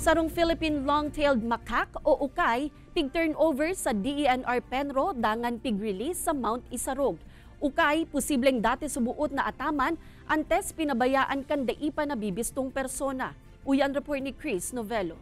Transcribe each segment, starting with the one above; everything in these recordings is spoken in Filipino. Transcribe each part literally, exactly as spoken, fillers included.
Sarong Philippine long-tailed macaque o ukay, pig-turnover sa D E N R Penro dangan pig-release sa Mount Isarog. Ukay, posibleng dati subuot na ataman, antes pinabayaan kan daipa na bibistong persona. Uyan report ni Chris Novello.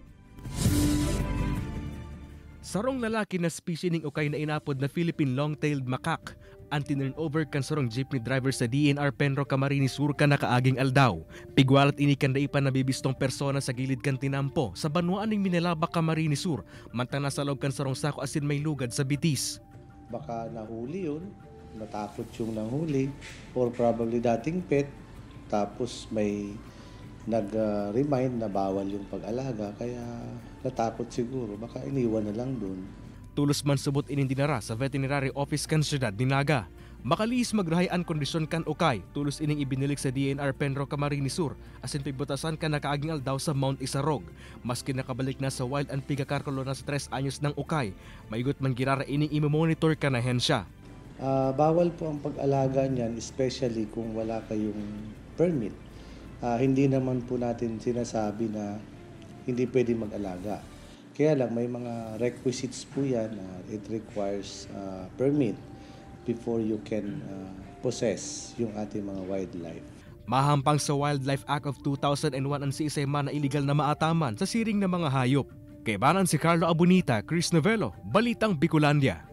Sarong lalaki na species ng ukay na inapod na Philippine long-tailed macaque ang tinurnover kan sarong jeepney driver sa D E N R Penro Camarines Sur ka nakaaging aldaw. Pigwalat ini kan daipa na bibistong persona sa gilid kan tinampo sa banwaan ng Minalaba, Camarines Sur, mantang nasa loob kan sarong sako asin may lugad sa bitis. Baka nahuli yun, natakot yung nanghuli, or probably dating pet, tapos may nag-remind na bawal yung pag-alaga, kaya natakot siguro, baka iniwan na lang dun. Tulos man subot inindinara sa veterinary office kan siyudad ni Naga. Makaliis magrahayan kondisyon kan ukay, tulos ining ibinilik sa D E N R Penro Camarines Sur, asin pibutasan ka nakaaging aldaw sa Mount Isarog. Maski nakabalik na sa wild and pigakarkolo na sa tres anyos ng ukay, maigot man girara ining imomonitor ka na hensya. Uh, bawal po ang pag-alaga niyan, especially kung wala kayong permit. Uh, hindi naman po natin sinasabi na hindi pwede mag-alaga. Kaya lang may mga requisites po yan. Uh, it requires uh, permit before you can uh, possess yung ating mga wildlife. Mahampang sa Wildlife Act of two thousand one ang C S M na illegal na maataman sa siring ng mga hayop. Kay banan si Carlo Abunita, Chris Novello, Balitang Bicolandia.